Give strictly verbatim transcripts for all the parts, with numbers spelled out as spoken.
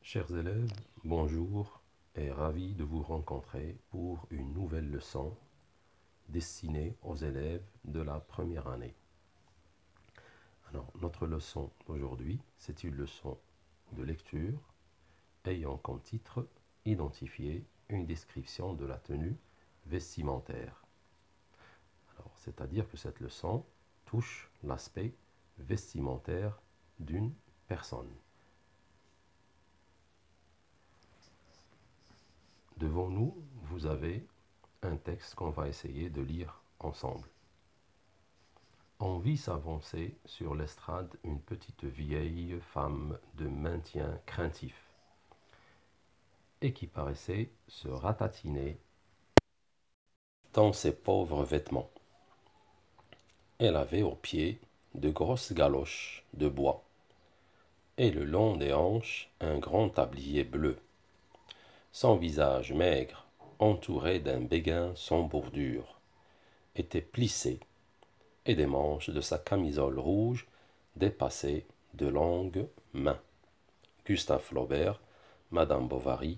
Chers élèves, bonjour et ravi de vous rencontrer pour une nouvelle leçon destinée aux élèves de la première année. Alors, notre leçon d'aujourd'hui, c'est une leçon de lecture ayant comme titre « Identifier une description de la tenue vestimentaire ». Alors, c'est-à-dire que cette leçon touche l'aspect vestimentaire d'une personne. Devant nous, vous avez un texte qu'on va essayer de lire ensemble. On vit s'avancer sur l'estrade une petite vieille femme de maintien craintif et qui paraissait se ratatiner dans ses pauvres vêtements. Elle avait aux pieds de grosses galoches de bois et le long des hanches un grand tablier bleu. Son visage maigre, entouré d'un béguin sans bordure, était plissé, et des manches de sa camisole rouge dépassaient de longues mains. Gustave Flaubert, Madame Bovary.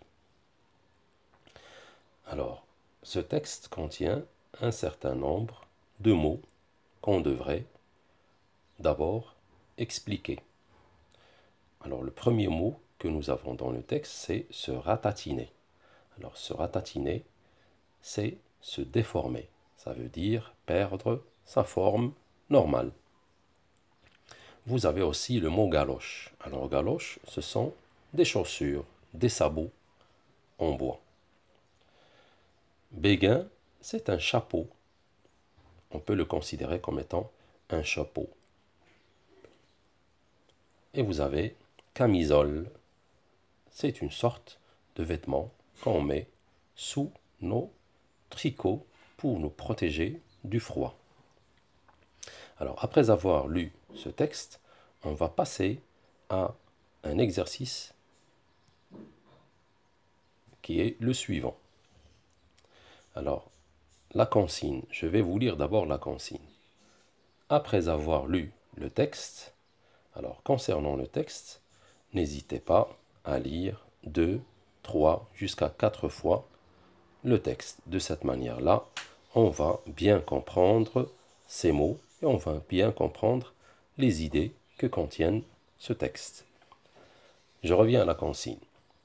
Alors, ce texte contient un certain nombre de mots qu'on devrait d'abord expliquer. Alors, le premier mot que nous avons dans le texte, c'est se ratatiner. Alors, se ratatiner, c'est se déformer. Ça veut dire perdre sa forme normale. Vous avez aussi le mot galoche. Alors, galoche, ce sont des chaussures, des sabots en bois. Béguin, c'est un chapeau. On peut le considérer comme étant un chapeau. Et vous avez camisole. C'est une sorte de vêtement qu'on met sous nos tricots pour nous protéger du froid. Alors, après avoir lu ce texte, on va passer à un exercice qui est le suivant. Alors, la consigne, je vais vous lire d'abord la consigne. Après avoir lu le texte, alors concernant le texte, n'hésitez pas à lire deux, trois, jusqu'à quatre fois le texte. De cette manière-là, on va bien comprendre ces mots et on va bien comprendre les idées que contiennent ce texte. Je reviens à la consigne.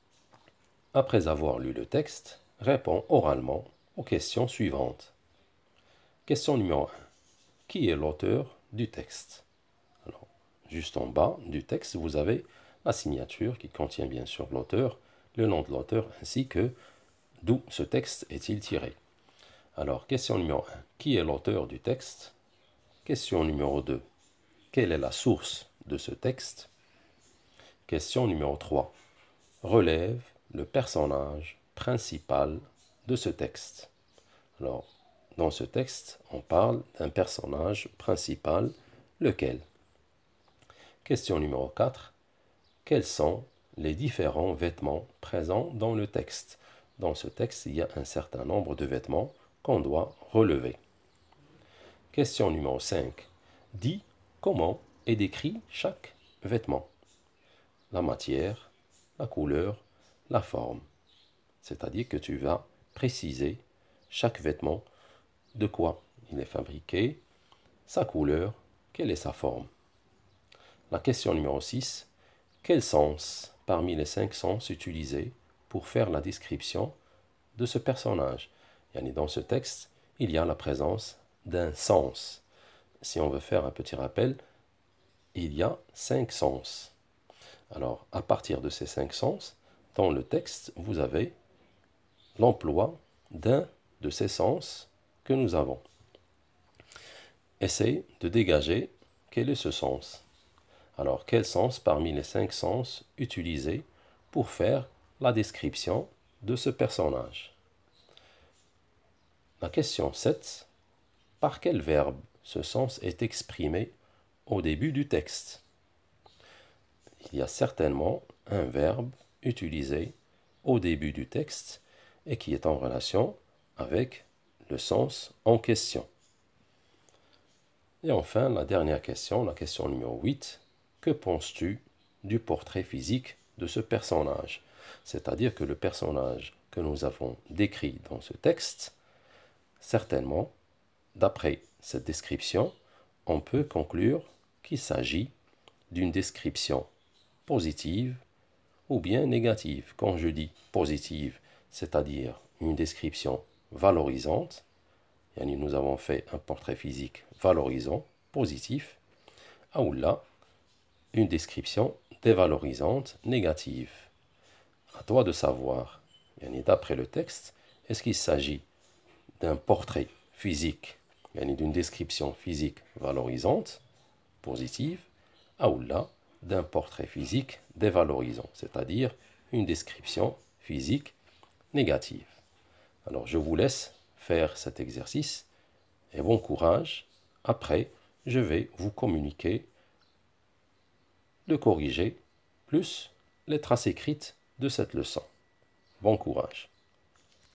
Après avoir lu le texte, réponds oralement aux questions suivantes. Question numéro un. Qui est l'auteur du texte? Alors, juste en bas du texte, vous avez la signature qui contient bien sûr l'auteur, le nom de l'auteur ainsi que d'où ce texte est-il tiré. Alors, question numéro un. Qui est l'auteur du texte? Question numéro deux. Quelle est la source de ce texte? Question numéro trois. Relève le personnage principal de ce texte. Alors, dans ce texte, on parle d'un personnage principal, lequel? Question numéro quatre. Quels sont les différents vêtements présents dans le texte? Dans ce texte, il y a un certain nombre de vêtements qu'on doit relever. Question numéro cinq. Dis comment est décrit chaque vêtement. La matière, la couleur, la forme. C'est-à-dire que tu vas préciser chaque vêtement, de quoi il est fabriqué, sa couleur, quelle est sa forme. La question numéro six. Quel sens parmi les cinq sens utilisés pour faire la description de ce personnage? Dans ce texte, il y a la présence d'un sens. Si on veut faire un petit rappel, il y a cinq sens. Alors, à partir de ces cinq sens, dans le texte, vous avez l'emploi d'un de ces sens que nous avons. Essayez de dégager quel est ce sens. Alors, quel sens parmi les cinq sens utilisés pour faire la description de ce personnage? La question sept. Par quel verbe ce sens est exprimé au début du texte? Il y a certainement un verbe utilisé au début du texte et qui est en relation avec le sens en question. Et enfin, la dernière question, la question numéro huit. Que penses-tu du portrait physique de ce personnage. C'est-à-dire que le personnage que nous avons décrit dans ce texte, certainement, d'après cette description, on peut conclure qu'il s'agit d'une description positive ou bien négative. Quand je dis positive, c'est-à-dire une description valorisante, nous avons fait un portrait physique valorisant, positif, ou là, une description dévalorisante, négative. À toi de savoir, d'après le texte, est-ce qu'il s'agit d'un portrait physique, d'une description physique valorisante, positive, ou là, d'un portrait physique dévalorisant, c'est-à-dire une description physique négative. Alors, je vous laisse faire cet exercice et bon courage. Après, je vais vous communiquer le corrigé plus les traces écrites de cette leçon. Bon courage.